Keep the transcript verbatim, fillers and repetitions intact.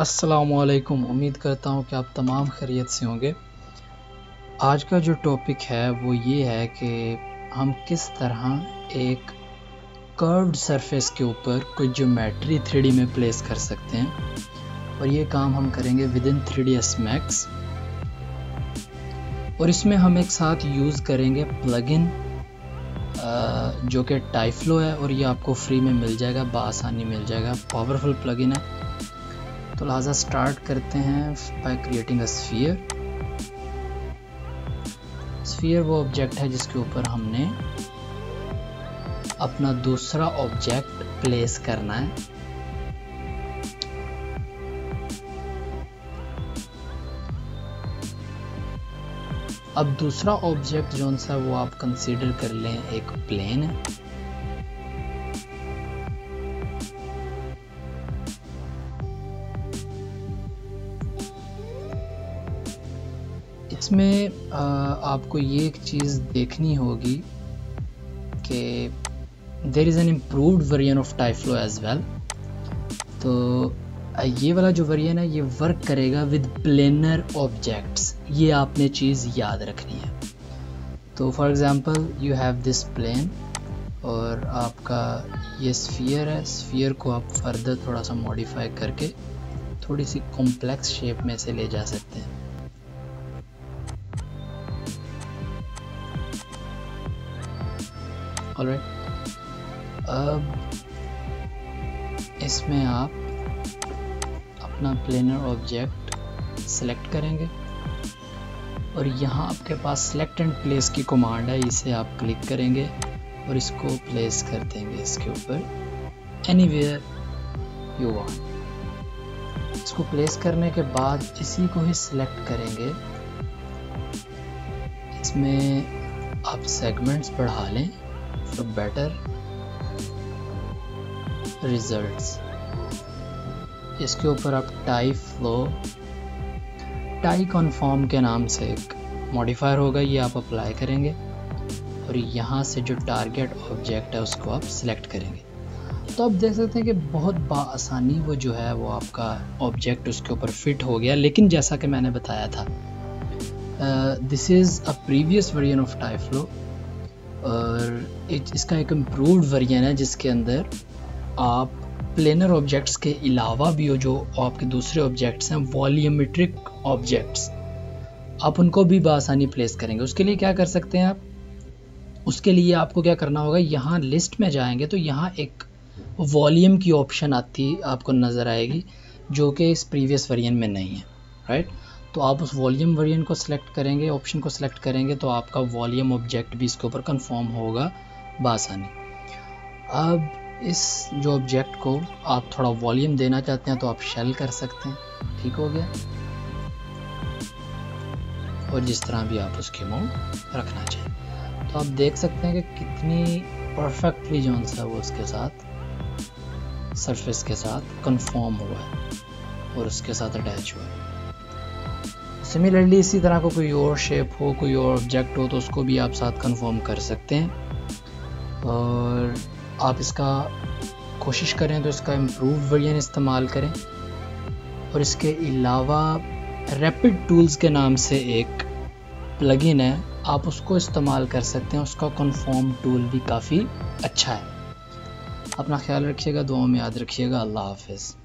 अस्सलामुअलैकुम। उम्मीद करता हूँ कि आप तमाम खैरियत से होंगे। आज का जो टॉपिक है वो ये है कि हम किस तरह एक कर्व्ड सरफेस के ऊपर कोई ज्योमेट्री थ्री डी में प्लेस कर सकते हैं, और ये काम हम करेंगे with in three D S Max. और इसमें हम एक साथ यूज़ करेंगे प्लगइन जो कि टाइफ्लो है, और ये आपको फ्री में मिल जाएगा, बआसानी मिल जाएगा, पावरफुल प्लगइन है। तो लिहाजा स्टार्ट करते हैं by creating a sphere. Sphere वो ऑब्जेक्ट है जिसके ऊपर हमने अपना दूसरा ऑब्जेक्ट प्लेस करना है। अब दूसरा ऑब्जेक्ट जो सा वो आप कंसीडर कर लें एक प्लेन है। इसमें आपको ये एक चीज़ देखनी होगी कि there is an improved variant of Tyflow as well. तो ये वाला जो वेरिएंट है ये वर्क करेगा विद प्लेनर ऑब्जेक्ट्स, ये आपने चीज़ याद रखनी है। तो for example you have this plane और आपका ये स्फीयर है। स्फीयर को आप फर्दर थोड़ा सा मॉडिफाई करके थोड़ी सी कॉम्प्लेक्स शेप में से ले जा सकते हैं। ऑलराइट, अब इसमें आप अपना प्लेनर ऑब्जेक्ट सेलेक्ट करेंगे और यहाँ आपके पास सेलेक्ट एंड प्लेस की कमांड है, इसे आप क्लिक करेंगे और इसको प्लेस कर देंगे इसके ऊपर एनीवेयर यू वांट। इसको प्लेस करने के बाद इसी को ही सिलेक्ट करेंगे। इसमें आप सेगमेंट्स बढ़ा लें for better results। इसके ऊपर आप टाई फ्लो टाई कन्फॉर्म के नाम से एक मॉडिफायर होगा, ये आप अप्लाई करेंगे और यहाँ से जो टारगेट ऑब्जेक्ट है उसको आप सिलेक्ट करेंगे। तो आप देख सकते हैं कि बहुत बआसानी वो जो है वो आपका ऑब्जेक्ट उसके ऊपर फिट हो गया। लेकिन जैसा कि मैंने बताया था, this is a previous version of Tyflow, और इसका एक इम्प्रूव्ड वर्जन है जिसके अंदर आप प्लेनर ऑब्जेक्ट्स के अलावा भी हो जो आपके दूसरे ऑब्जेक्ट्स हैं, वॉल्यूमेट्रिक ऑब्जेक्ट्स, आप उनको भी बआसानी प्लेस करेंगे। उसके लिए क्या कर सकते हैं आप, उसके लिए आपको क्या करना होगा, यहाँ लिस्ट में जाएंगे तो यहाँ एक वॉल्यूम की ऑप्शन आती आपको नज़र आएगी जो कि इस प्रीवियस वर्जन में नहीं है, राइट। तो आप उस वॉल्यूम वेरिएंट को सिलेक्ट करेंगे, ऑप्शन को सिलेक्ट करेंगे तो आपका वॉल्यूम ऑब्जेक्ट भी इसके ऊपर कंफर्म होगा बआसानी। अब इस जो ऑब्जेक्ट को आप थोड़ा वॉल्यूम देना चाहते हैं तो आप शेल कर सकते हैं, ठीक हो गया। और जिस तरह भी आप उसकी अमाउंट रखना चाहें। तो आप देख सकते हैं कि कितनी परफेक्टली जो सा वो उसके साथ सरफेस के साथ कंफर्म हुआ है और उसके साथ अटैच हुआ है। सिमिलरली इसी तरह को कोई और शेप हो, कोई और ऑब्जेक्ट हो तो उसको भी आप साथ कंफर्म कर सकते हैं। और आप इसका कोशिश करें तो इसका इम्प्रूव वर्जन इस्तेमाल करें। और इसके अलावा रैपिड टूल्स के नाम से एक प्लगइन है, आप उसको इस्तेमाल कर सकते हैं। उसका कंफर्म टूल भी काफ़ी अच्छा है। अपना ख्याल रखिएगा, दुआओं में याद रखिएगा। अल्लाह हाफिज़।